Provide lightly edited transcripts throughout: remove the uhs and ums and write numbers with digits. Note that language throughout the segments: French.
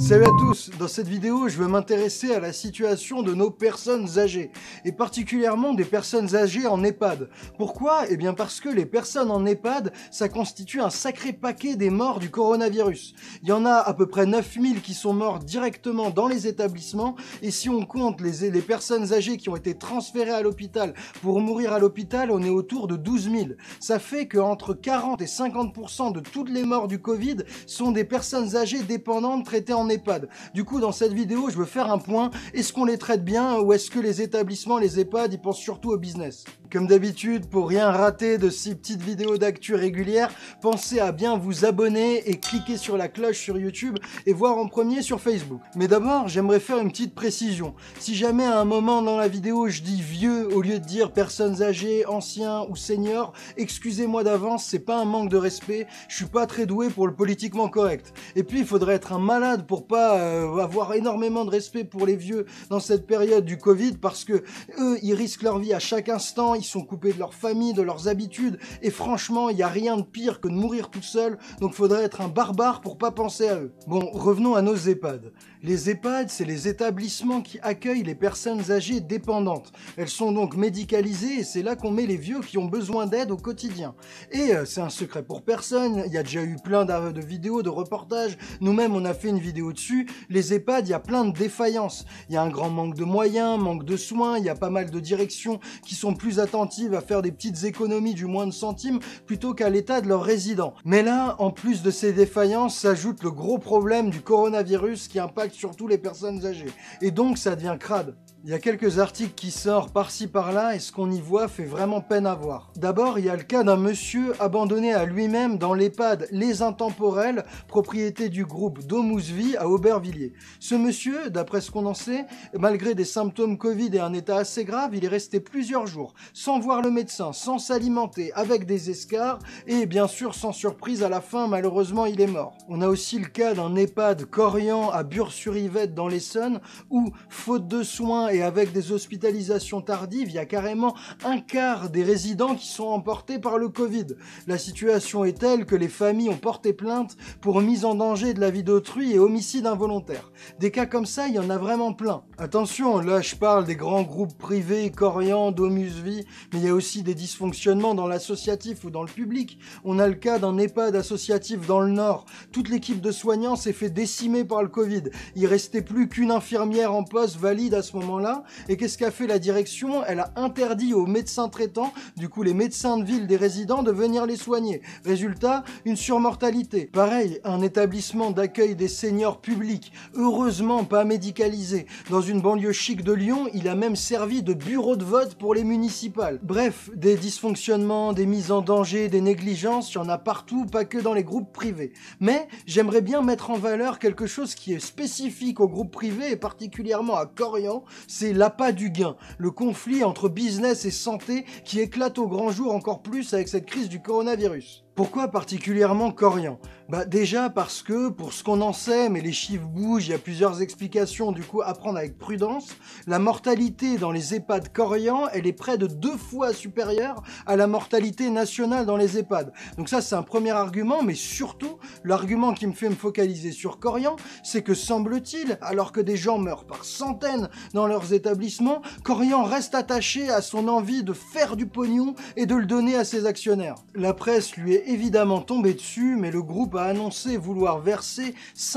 Salut à tous, dans cette vidéo je vais m'intéresser à la situation de nos personnes âgées, et particulièrement des personnes âgées en EHPAD. Pourquoi? Eh bien parce que les personnes en EHPAD, ça constitue un sacré paquet des morts du coronavirus. Il y en a à peu près 9000 qui sont morts directement dans les établissements, et si on compte les personnes âgées qui ont été transférées à l'hôpital pour mourir à l'hôpital, on est autour de 12 000. Ça fait qu'entre 40 et 50% de toutes les morts du Covid sont des personnes âgées dépendantes traitées en EHPAD. Du coup, dans cette vidéo, je veux faire un point. Est-ce qu'on les traite bien ou est-ce que les établissements, les EHPAD, ils pensent surtout au business? Comme d'habitude, pour rien rater de ces petites vidéos d'actu régulières, pensez à bien vous abonner et cliquer sur la cloche sur YouTube et voir en premier sur Facebook. Mais d'abord, j'aimerais faire une petite précision. Si jamais à un moment dans la vidéo, je dis vieux au lieu de dire personnes âgées, anciens ou seniors, excusez-moi d'avance, c'est pas un manque de respect, je suis pas très doué pour le politiquement correct. Et puis, il faudrait être un malade pour pas avoir énormément de respect pour les vieux dans cette période du Covid parce que eux, ils risquent leur vie à chaque instant, ils sont coupés de leur famille, de leurs habitudes et franchement, il n'y a rien de pire que de mourir tout seul, donc faudrait être un barbare pour pas penser à eux. Bon, revenons à nos EHPAD. Les EHPAD, c'est les établissements qui accueillent les personnes âgées dépendantes. Elles sont donc médicalisées et c'est là qu'on met les vieux qui ont besoin d'aide au quotidien. Et c'est un secret pour personne, il y a déjà eu plein de vidéos, de reportages, nous-mêmes on a fait une vidéo dessus. Les EHPAD, il y a plein de défaillances. Il y a un grand manque de moyens, manque de soins, il y a pas mal de directions qui sont plus attentives à faire des petites économies du moindre centime plutôt qu'à l'état de leurs résidents. Mais là, en plus de ces défaillances, s'ajoute le gros problème du coronavirus qui impacte surtout les personnes âgées. Et donc, ça devient crade. Il y a quelques articles qui sortent par-ci par-là et ce qu'on y voit fait vraiment peine à voir. D'abord, il y a le cas d'un monsieur abandonné à lui-même dans l'EHPAD Les Intemporels, propriété du groupe Domus Vie à Aubervilliers. Ce monsieur, d'après ce qu'on en sait, malgré des symptômes Covid et un état assez grave, il est resté plusieurs jours sans voir le médecin, sans s'alimenter, avec des escarres et bien sûr sans surprise à la fin, malheureusement, il est mort. On a aussi le cas d'un EHPAD Corian à Bure-sur-Yvette dans l'Essonne où, faute de soins et avec des hospitalisations tardives, il y a carrément un quart des résidents qui sont emportés par le Covid. La situation est telle que les familles ont porté plainte pour mise en danger de la vie d'autrui et homicide involontaire. Des cas comme ça, il y en a vraiment plein. Attention, là je parle des grands groupes privés, Corian, Domus Vie, mais il y a aussi des dysfonctionnements dans l'associatif ou dans le public. On a le cas d'un EHPAD associatif dans le Nord. Toute l'équipe de soignants s'est fait décimer par le Covid. Il restait plus qu'une infirmière en poste valide à ce moment-là. Et qu'est-ce qu'a fait la direction? Elle a interdit aux médecins traitants, du coup les médecins de ville des résidents, de venir les soigner. Résultat, une surmortalité. Pareil, un établissement d'accueil des seniors publics, heureusement pas médicalisé. Dans une banlieue chic de Lyon, il a même servi de bureau de vote pour les municipales. Bref, des dysfonctionnements, des mises en danger, des négligences, il y en a partout, pas que dans les groupes privés. Mais j'aimerais bien mettre en valeur quelque chose qui est spécifique aux groupes privés et particulièrement à Corian, c'est l'appât du gain, le conflit entre business et santé qui éclate au grand jour encore plus avec cette crise du coronavirus. Pourquoi particulièrement Corian? Déjà parce que, pour ce qu'on en sait, mais les chiffres bougent, il y a plusieurs explications, du coup à prendre avec prudence, la mortalité dans les EHPAD Corian, elle est près de 2 fois supérieure à la mortalité nationale dans les EHPAD. Donc ça c'est un premier argument, mais surtout, l'argument qui me fait me focaliser sur Corian, c'est que semble-t-il, alors que des gens meurent par centaines dans leurs établissements, Corian reste attaché à son envie de faire du pognon et de le donner à ses actionnaires. La presse lui est évidemment tombée dessus, mais le groupe a annoncé vouloir verser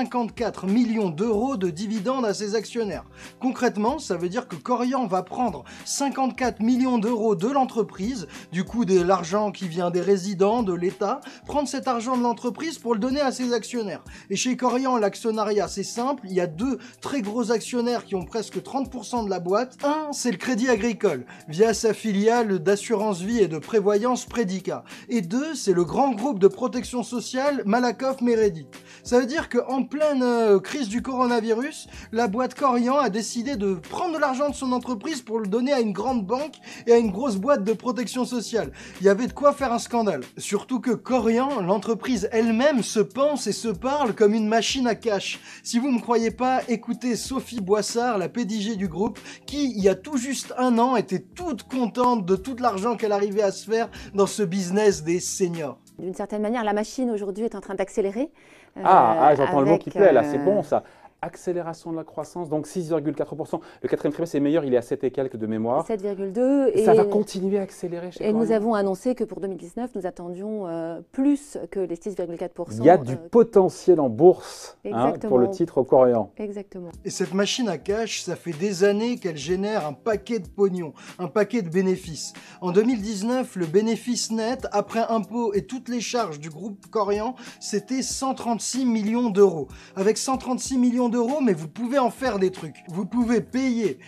54 millions d'euros de dividendes à ses actionnaires. Concrètement, ça veut dire que Corian va prendre 54 millions d'euros de l'entreprise, du coup de l'argent qui vient des résidents, de l'État, prendre cet argent de l'entreprise pour le donner à ses actionnaires. Et chez Corian, l'actionnariat, c'est simple, il y a 2 très gros actionnaires qui ont presque 30% de la boîte. Un, c'est le Crédit Agricole, via sa filiale d'assurance vie et de prévoyance Predica. Et 2, c'est le grand groupe de protection sociale Malakoff Meredith. Ça veut dire qu'en pleine crise du coronavirus, la boîte Corian a décidé de prendre de l'argent de son entreprise pour le donner à une grande banque et à une grosse boîte de protection sociale. Il y avait de quoi faire un scandale. Surtout que Corian, l'entreprise elle-même, se pense et se parle comme une machine à cash. Si vous ne me croyez pas, écoutez Sophie Boissard, la PDG du groupe, qui, il y a tout juste un an, était toute contente de tout l'argent qu'elle arrivait à se faire dans ce business des seniors. D'une certaine manière, la machine aujourd'hui est en train d'accélérer. J'entends le mot qui plaît là, c'est bon ça. accélération de la croissance, donc 6,4%. Le quatrième trimestre est meilleur, il est à 7 et quelques de mémoire. 7,2. Et ça va continuer à accélérer chez Corian. Nous avons annoncé que pour 2019, nous attendions plus que les 6,4%. Il y a du potentiel en bourse pour le titre Corian. Exactement. Et cette machine à cash, ça fait des années qu'elle génère un paquet de pognon, un paquet de bénéfices. En 2019, le bénéfice net, après impôts et toutes les charges du groupe Corian, c'était 136 millions d'euros. Avec 136 millions d'euros, mais vous pouvez en faire des trucs. Vous pouvez payer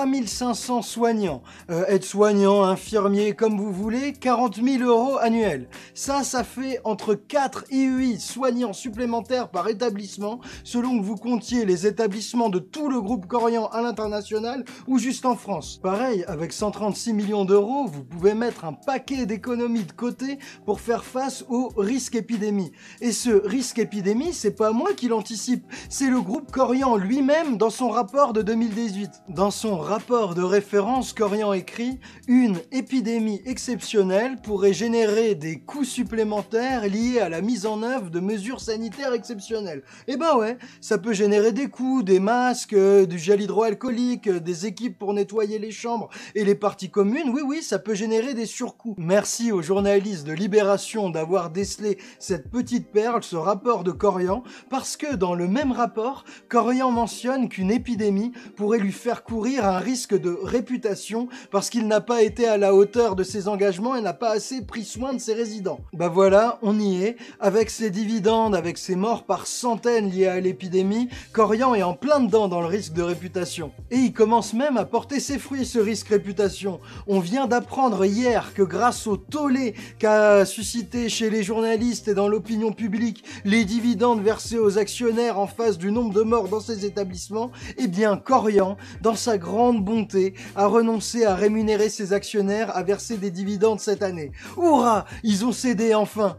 3500 soignants, aides-soignants, infirmiers, comme vous voulez, 40 000 euros annuels. Ça fait entre 4 et 8 soignants supplémentaires par établissement, selon que vous comptiez les établissements de tout le groupe Corian à l'international ou juste en France. Pareil, avec 136 millions d'euros, vous pouvez mettre un paquet d'économies de côté pour faire face au risque épidémie. Et ce risque épidémie, c'est pas moi qui l'anticipe, c'est le groupe Corian lui-même dans son rapport de 2018. Dans son rapport de référence, Corian écrit « Une épidémie exceptionnelle pourrait générer des coûts supplémentaires liés à la mise en œuvre de mesures sanitaires exceptionnelles. » Et ben ouais, ça peut générer des coûts, des masques, du gel hydroalcoolique, des équipes pour nettoyer les chambres et les parties communes. Oui, ça peut générer des surcoûts. Merci aux journalistes de Libération d'avoir décelé cette petite perle, ce rapport de Corian, parce que dans le même rapport, Corian mentionne qu'une épidémie pourrait lui faire courir un risque de réputation parce qu'il n'a pas été à la hauteur de ses engagements et n'a pas assez pris soin de ses résidents. Bah voilà, on y est. Avec ses dividendes, avec ses morts par centaines liées à l'épidémie, Corian est en plein dedans dans le risque de réputation. Et il commence même à porter ses fruits, ce risque réputation. On vient d'apprendre hier que grâce au tollé qu'a suscité chez les journalistes et dans l'opinion publique les dividendes versés aux actionnaires en face du nombre de morts dans ces établissements, eh bien Corian, dans sa grande bonté, a renoncé à rémunérer ses actionnaires à verser des dividendes cette année. Hurrah, ils ont cédé enfin.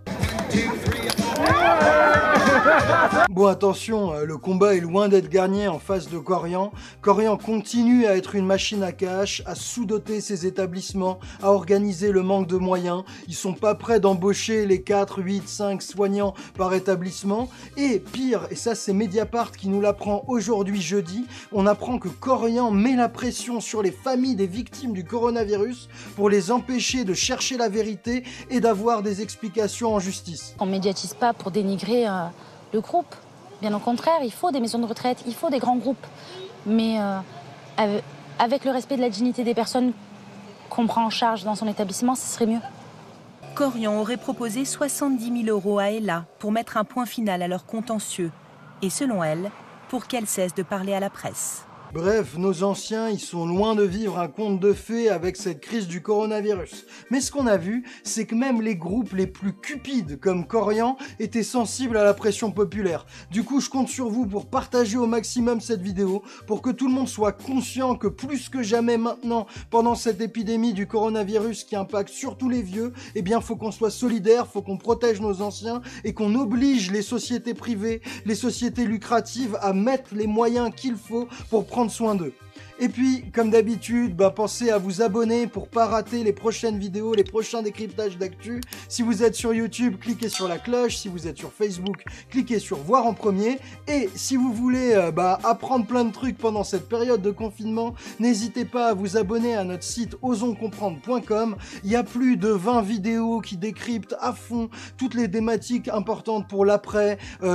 Bon attention, le combat est loin d'être gagné en face de Corian. Corian continue à être une machine à cash, à sous-doter ses établissements, à organiser le manque de moyens. Ils sont pas prêts d'embaucher les 4, 8, 5 soignants par établissement. Et pire, et ça c'est Mediapart qui nous l'apprend aujourd'hui jeudi, on apprend que Corian met la pression sur les familles des victimes du coronavirus pour les empêcher de chercher la vérité et d'avoir des explications en justice. On médiatise pas pour dénigrer le groupe. Bien au contraire, il faut des maisons de retraite, il faut des grands groupes. Mais avec le respect de la dignité des personnes qu'on prend en charge dans son établissement, ce serait mieux. Corian aurait proposé 70 000 € à Ella pour mettre un point final à leur contentieux. Et selon elle, pour qu'elle cesse de parler à la presse. Bref, nos anciens, ils sont loin de vivre un conte de fées avec cette crise du coronavirus. Mais ce qu'on a vu, c'est que même les groupes les plus cupides comme Corian étaient sensibles à la pression populaire. Du coup, je compte sur vous pour partager au maximum cette vidéo, pour que tout le monde soit conscient que plus que jamais maintenant, pendant cette épidémie du coronavirus qui impacte surtout les vieux, eh bien, faut qu'on soit solidaire, faut qu'on protège nos anciens et qu'on oblige les sociétés privées, les sociétés lucratives à mettre les moyens qu'il faut pour prendre soin d'eux. Et puis, comme d'habitude, pensez à vous abonner pour pas rater les prochaines vidéos, les prochains décryptages d'actu. Si vous êtes sur YouTube, cliquez sur la cloche. Si vous êtes sur Facebook, cliquez sur voir en premier. Et si vous voulez apprendre plein de trucs pendant cette période de confinement, n'hésitez pas à vous abonner à notre site osonscomprendre.com. Il y a plus de 20 vidéos qui décryptent à fond toutes les thématiques importantes pour l'après,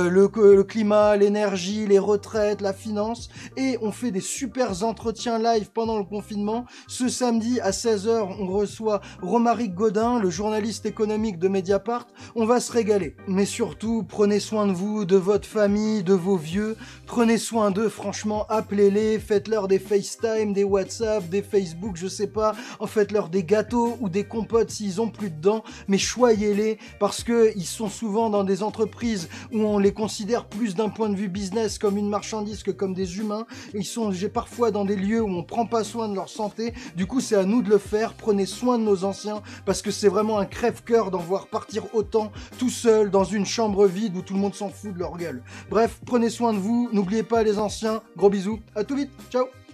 le climat, l'énergie, les retraites, la finance. Et on fait des super entretiens live pendant le confinement. Ce samedi à 16 h, on reçoit Romaric Godin, le journaliste économique de Mediapart. On va se régaler. Mais surtout, prenez soin de vous, de votre famille, de vos vieux. Prenez soin d'eux, franchement, appelez-les, faites-leur des FaceTime, des WhatsApp, des Facebook, je sais pas. Faites-leur des gâteaux ou des compotes s'ils ont plus de dents. Mais choyez-les parce que ils sont souvent dans des entreprises où on les considère plus d'un point de vue business comme une marchandise que comme des humains. J'ai parfois dans des lieux où on prend pas soin de leur santé. Du coup, c'est à nous de le faire. Prenez soin de nos anciens parce que c'est vraiment un crève-cœur d'en voir partir autant tout seul dans une chambre vide où tout le monde s'en fout de leur gueule. Bref, prenez soin de vous. N'oubliez pas les anciens. Gros bisous. À tout vite. Ciao.